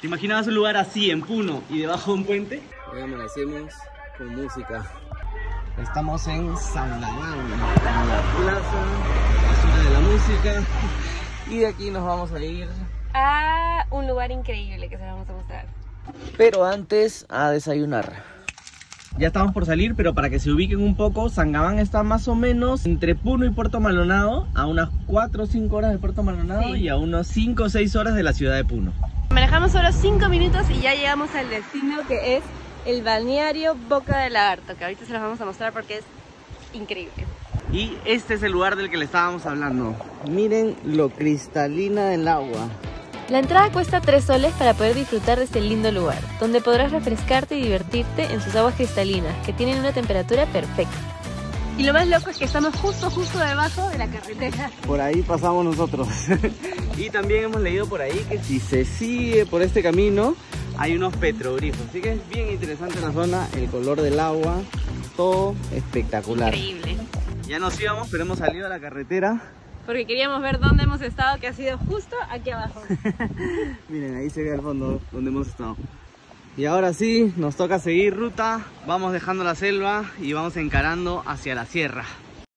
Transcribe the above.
¿Te imaginabas un lugar así en Puno y debajo de un puente? Hoy amanecemos con música. Estamos en San Gabán, en la plaza, la zona de la música. Y de aquí nos vamos a ir a un lugar increíble que se los vamos a mostrar. Pero antes a desayunar. Ya estamos por salir, pero para que se ubiquen un poco, San Gabán está más o menos entre Puno y Puerto Maldonado, a unas 4 o 5 horas de Puerto Maldonado, sí, y a unos 5 o 6 horas de la ciudad de Puno. Manejamos solo 5 minutos y ya llegamos al destino, que es el balneario Boca del Lagarto, que ahorita se los vamos a mostrar porque es increíble. Y este es el lugar del que le estábamos hablando. Miren lo cristalina del agua. La entrada cuesta 3 soles para poder disfrutar de este lindo lugar, donde podrás refrescarte y divertirte en sus aguas cristalinas, que tienen una temperatura perfecta. Y lo más loco es que estamos justo debajo de la carretera. Por ahí pasamos nosotros. Y también hemos leído por ahí que si se sigue por este camino hay unos petroglifos, así que es bien interesante la zona, el color del agua, todo espectacular. Increíble. Ya nos íbamos, pero hemos salido a la carretera porque queríamos ver dónde hemos estado, que ha sido justo aquí abajo. Miren, ahí se ve al fondo donde hemos estado. Y ahora sí, nos toca seguir ruta, vamos dejando la selva y vamos encarando hacia la sierra.